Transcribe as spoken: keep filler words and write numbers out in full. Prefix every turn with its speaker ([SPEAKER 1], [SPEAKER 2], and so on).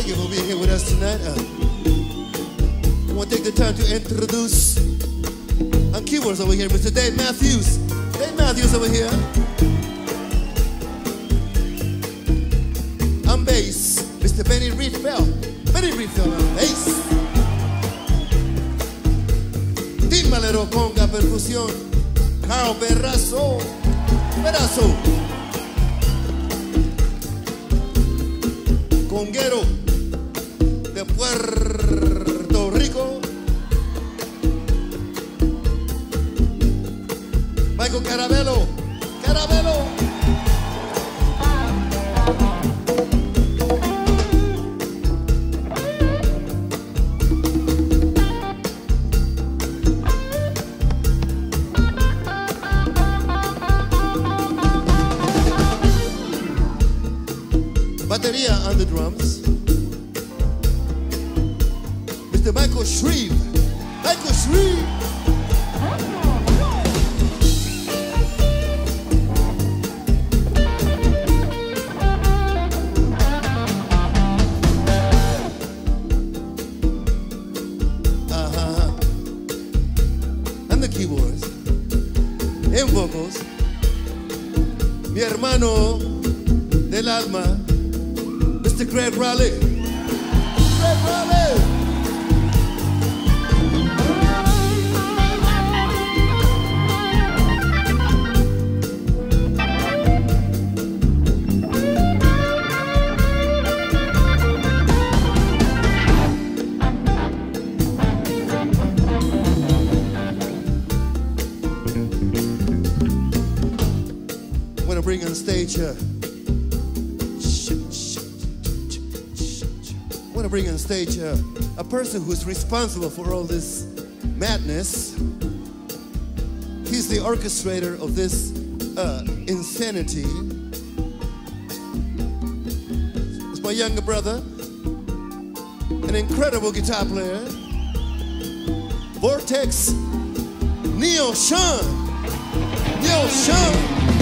[SPEAKER 1] Thank you for being here with us tonight. Uh, I want to take the time to introduce on keyboards over here, Mister Dave Matthews. Dave Matthews over here. On bass, Mister Benny Rietveld. Benny Rietveld on bass. Timbalero, conga, percusión, Carl Berrazo. Berrazo. Conguero de Puerto Rico, Michael Carabello, Carabello. Batería on the drums, Mister Michael Shreve. Michael Shreve. Uh-huh. And the keyboards and vocals, mi hermano del alma, Mister Greg Raleigh. Greg Raleigh. I'm gonna bring on stage uh, I want to bring on stage uh, a person who's responsible for all this madness. He's the orchestrator of this uh, insanity. It's my younger brother, an incredible guitar player, Vortex Neil Sean. Neil Sean.